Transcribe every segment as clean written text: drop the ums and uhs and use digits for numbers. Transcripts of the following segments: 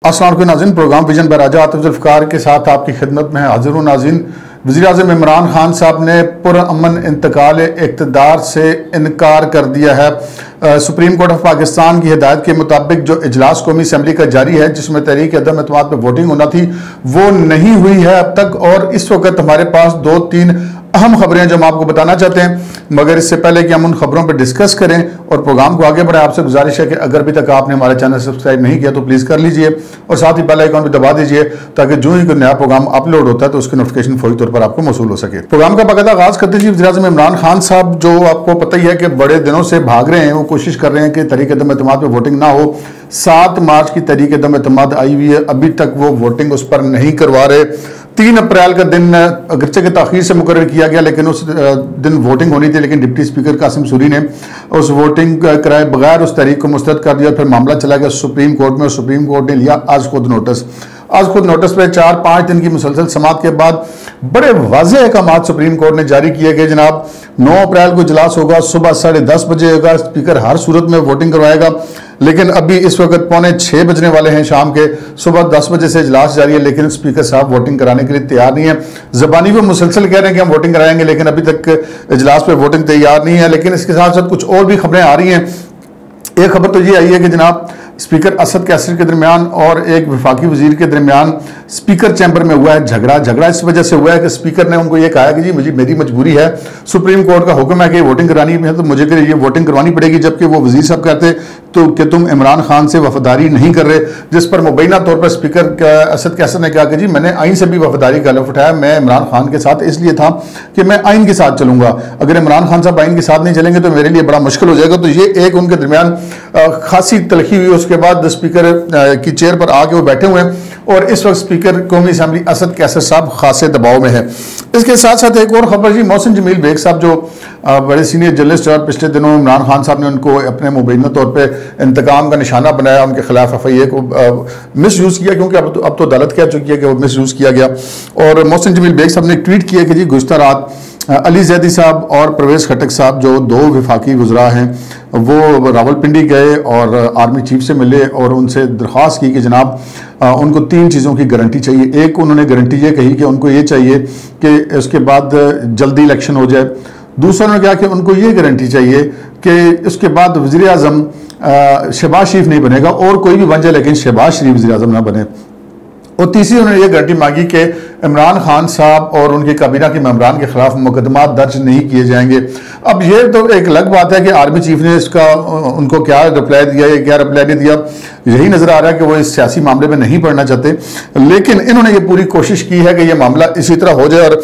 अस्सलाम वालेकुम नाज़रीन, programme vision by Raja Atif Zulfiqar के साथ आपकी खिदमत में हाजिर हूँ। नाज़रीन, वज़ीर-ए-आज़म इमरान खान साहब ने पुरअमन इंतकाल इक़्तिदार से इनकार कर दिया है। सुप्रीम कोर्ट ऑफ पाकिस्तान की हिदायत के मुताबिक जो इजलास कौमी असम्बली का जारी है, जिसमें तहरीक अदम एतमाद पर वोटिंग होना थी, वो नहीं हुई है अब तक। और इस वक्त हमारे पास 2-3 अहम खबरें जो हम आपको बताना चाहते हैं, मगर इससे पहले कि हम उन खबरों पर डिस्कस करें और प्रोग्राम को आगे बढ़ाएं, आपसे गुजारिश है कि अगर अभी तक आपने हमारे चैनल सब्सक्राइब नहीं किया तो प्लीज़ कर लीजिए और साथ ही बेल आइकन भी दबा दीजिए, ताकि जो ही कोई नया प्रोग्राम अपलोड होता है तो उसकी नोटिफिकेशन फौरी तौर पर आपको मौसूल हो सके। प्रोग्राम का बाकायदा आगाज करते जी वज़ीर-ए-आज़म इमरान खान साहब, जो आपको पता ही है कि बड़े दिनों से भाग रहे हैं, वो कोशिश कर रहे हैं कि तहरीक अदम एतमाद पर वोटिंग ना हो। 7 मार्च की तहरीक अदम एतमाद आई हुई है, अभी तक वो वोटिंग उस पर नहीं करवा रहे। 3 अप्रैल का दिन अगरचे के ताख़ीर से मुकर्रर किया गया, लेकिन उस दिन वोटिंग होनी थी, लेकिन डिप्टी स्पीकर कासिम सूरी ने उस वोटिंग कराए बगैर उस तारीख को मुस्तरद कर दिया। फिर मामला चला गया सुप्रीम कोर्ट में और सुप्रीम कोर्ट ने लिया आज खुद नोटिस। आज खुद नोटिस पे 4-5 दिन की मुसलसल समाअत के बाद बड़े वाज़ेह अहकाम सुप्रीम कोर्ट ने जारी किए गए। जनाब, 9 अप्रैल को इजलास होगा, सुबह 10:30 बजे होगा, स्पीकर हर सूरत में वोटिंग करवाएगा। लेकिन अभी इस वक्त 5:45 बजने वाले हैं शाम के, सुबह 10 बजे से इजलास जारी है, लेकिन स्पीकर साहब वोटिंग कराने के लिए तैयार नहीं है। ज़बानी वो मुसलसल कह रहे हैं कि हम वोटिंग कराएंगे, लेकिन अभी तक इजलास पे वोटिंग तैयार नहीं है। लेकिन इसके साथ साथ कुछ और भी खबरें आ रही हैं। एक खबर तो ये आई है कि जनाब, स्पीकर असद कैसर के दरमियान और एक वफाकी वजीर के दरमियान स्पीकर चैम्बर में हुआ है झगड़ा इस वजह से हुआ है कि स्पीकर ने उनको ये कहा कि जी मेरी मजबूरी है, सुप्रीम कोर्ट का हुक्म है कि वोटिंग करानी है तो मुझे ये वोटिंग करवानी पड़ेगी, जबकि वो वजीर साहब कहते तो कि तुम इमरान खान से वफादारी नहीं कर रहे। जिस पर मुबैना तौर पर स्पीकर असद कैसर ने कहा कि जी मैंने आइन से भी वफादारी का लफ्ज़ उठाया, मैं इमरान खान के साथ इसलिए था कि मैं आइन के साथ चलूंगा, अगर इमरान खान साहब आइन के साथ नहीं चलेंगे तो मेरे लिए बड़ा मुश्किल हो जाएगा। तो ये एक उनके दरमियान खासी तलखी हुई। उसके बाद स्पीकर की चेयर पर आके वो बैठे हुए हैं और इस वक्त स्पीकर कौमी असम्बली असद कैसर साहब खासे दबाव में है। इसके साथ साथ एक और खबर जी, मोहसिन जमील बेग साहब जो बड़े सीनियर जर्नलिस्ट और पिछले दिनों इमरान खान साहब ने उनको अपने मुबैना तौर पर इंतकाम का निशाना बनाया, उनके खिलाफ FIA को मिस यूज़ किया, क्योंकि अब तो अदालत कह चुकी है कि वो मिस यूज़ किया गया। और मोहसिन जमील बेग साहब ने ट्वीट किया कि जी गुज़श्ता रात अली जैदी साहब और परवेज़ खटक साहब जो 2 वफाकी वज़रा हैं, वो रावलपिंडी गए और आर्मी चीफ से मिले और उनसे दरख्वास्त की कि जनाब उनको 3 चीज़ों की गारंटी चाहिए। एक, उन्होंने गारंटी ये कही कि उनको ये चाहिए कि उसके बाद जल्दी इलेक्शन हो जाए। दूसरा, उन्होंने कहा कि उनको ये गारंटी चाहिए कि उसके बाद वज़ीर-ए-आज़म शहबाज शरीफ नहीं बनेगा, और कोई भी बन जाए लेकिन शहबाज शरीफ वज़ीर-ए-आज़म ना बने। और तीसरी, उन्होंने ये गारंटी मांगी कि इमरान खान साहब और उनकी काबीना के मेंबरान के खिलाफ मुकदमा दर्ज नहीं किए जाएंगे। अब ये तो एक अलग बात है कि आर्मी चीफ ने इसका उनको क्या रिप्लाई दिया या क्या रिप्लाई नहीं दिया, यही नजर आ रहा है कि वो इस सियासी मामले में नहीं पड़ना चाहते। लेकिन इन्होंने ये पूरी कोशिश की है कि ये मामला इसी तरह हो जाए। और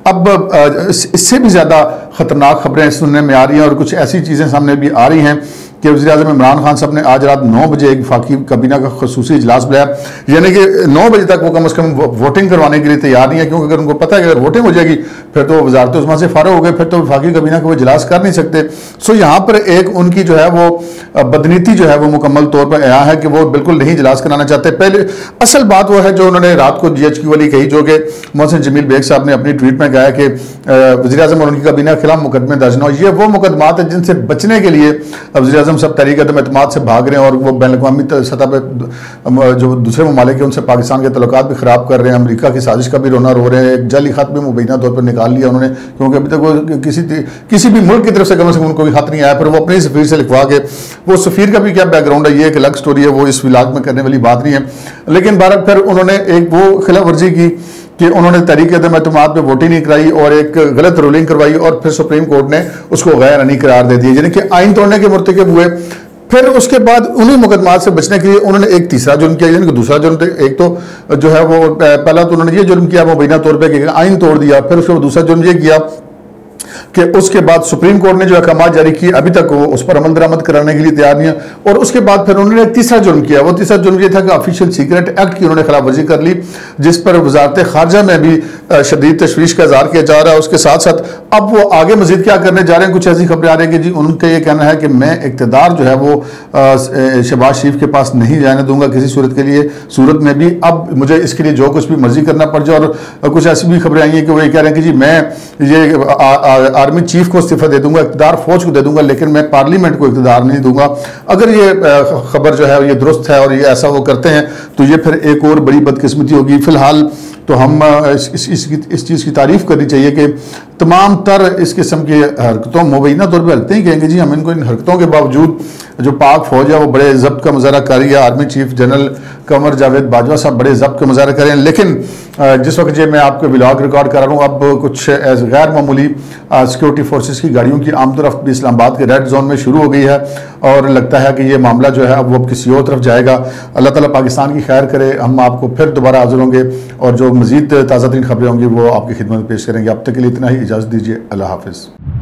अब इससे भी ज़्यादा खतरनाक खबरें सुनने में आ रही हैं और कुछ ऐसी चीज़ें सामने भी आ रही हैं कि वज़ीर-ए-आज़म इमरान खान साहब ने आज रात 9 बजे एक वफाकी काबीना का खसूसी इजलास बुलाया, यानी कि 9 बजे तक वो कम से कम वोटिंग करवाने के लिए तैयार नहीं है, क्योंकि अगर उनको पता है कि अगर वोटिंग हो जाएगी फिर तो वज़ारत उस्मा से फारग हो गए, फिर तो वफाकी काबीना का वो इजलास कर नहीं सकते। सो यहाँ पर एक उनकी जो है वो बदनीति जो है वो मुकम्मल तौर पर आया है कि वो बिल्कुल नहीं इजलास कराना चाहते। पहले असल बात वो है जो उन्होंने रात को GHQ वाली कही, जो कि मोहसिन जमील बेग साहब ने अपनी ट्वीट में कहा कि वज़ीर-ए-आज़म और उनकी काबीना के खिलाफ मुकदमे दर्ज न हो। ये वो मुकदमात है जिनसे बचने के लिए वज़ीर-ए-आज़म सब तहरीक अदम एतमाद से भाग रहे हैं और वो बैन-अक़वामी सतह पर जो दूसरे ममालिक हैं उनसे पाकिस्तान के तल्लुकात भी ख़राब कर रहे हैं। अमेरिका की साजिश का भी रोना रो रहे हैं। एक जाली खत भी मुबैना तौर पर निकाल लिया उन्होंने, क्योंकि अभी तक वो किसी भी मुल्क की तरफ से कम उनको भी खत नहीं आया, फिर वो अपने सफ़ीर से लिखवा के, वो सफ़ीर का भी क्या बैकग्राउंड है ये एक अलग स्टोरी है, वो इस विलाग में करने वाली बात नहीं है। लेकिन भारत फिर उन्होंने एक वो खिलाफ वर्जी की कि उन्होंने तहरीक अदम एतमाद पे वोटिंग नहीं कराई और एक गलत रूलिंग करवाई और फिर सुप्रीम कोर्ट ने उसको गैर आईनी करार दे दिया, यानी कि आइन तोड़ने के मुर्तकिब हुए। फिर उसके बाद उन्हीं मुकदमात से बचने के लिए उन्होंने एक तीसरा जुर्म किया, यानी कि दूसरा जुर्म। एक तो जो है वो पहला तो उन्होंने ये जुर्म किया मुबैना तौर पर कि आइन तोड़ दिया, फिर उसके बाद दूसरा जुर्म ये किया कि उसके बाद सुप्रीम कोर्ट ने जो अहकाम जारी किए अभी तक वो उस पर अमल दरामद कराने के लिए तैयार नहीं है। और उसके बाद फिर उन्होंने एक तीसरा जुर्म किया, वो तीसरा जुर्म ये था कि ऑफिशियल सीक्रेट एक्ट की उन्होंने खिलाफ वर्जी कर ली, जिस पर वजारत खारजा में भी शदीद तशवीश का इज़हार किया जा रहा है। उसके साथ साथ अब वो आगे मजीद क्या करने जा रहे हैं, कुछ ऐसी खबरें आ रही हैं कि जी उनका ये कहना है कि मैं इक़्तिदार जो है वो शहबाज शरीफ के पास नहीं जाने दूंगा किसी सूरत में भी, अब मुझे इसके लिए जो कुछ भी मर्जी करना पड़ जाए। और कुछ ऐसी भी खबरें आई हैं कि वो ये कह रहे हैं कि जी मैं ये आर्मी चीफ को इस्तीफा दे दूंगा, इक़्तिदार फौज को दे दूंगा, लेकिन मैं पार्लियामेंट को इक़्तिदार नहीं दूंगा। अगर ये खबर जो है ये दुरुस्त है और ये ऐसा वो करते हैं तो ये फिर एक और बड़ी बदकिस्मती होगी। फिलहाल तो हम इस चीज़ की तारीफ़ करनी चाहिए कि तमाम तर इस किस्म की हरकतों, मुबैना तौर पर हरकतें ही कहेंगे जी हम इनको, इन हरकतों के बावजूद जो पाक फौज है वो बड़े ज़ब्त का मुजाहरा कर रही है। Army chief general Qamar Javed Bajwa साहब बड़े ज़ब्त का मुजाहरा करें, लेकिन जिस वक्त ये मैं आपको व्लॉग रिकॉर्ड कर रहा हूँ, अब कुछ गैर मामूली सिक्योरिटी फोर्सेस की गाड़ियों की आमदोरफ्त भी इस्लामाबाद के रेड जोन में शुरू हो गई है और लगता है कि ये मामला जो है अब वो किसी और तरफ जाएगा। अल्लाह ताला पाकिस्तान की खैर करे। हम आपको फिर दोबारा हाजिर होंगे और जो मज़ीद ताज़ा तरीन खबरें होंगी वो आपकी खिदमत में पेश करेंगे। अब तक के लिए इतना ही, इजाज़त दीजिए। अल्लाह हाफ़िज़।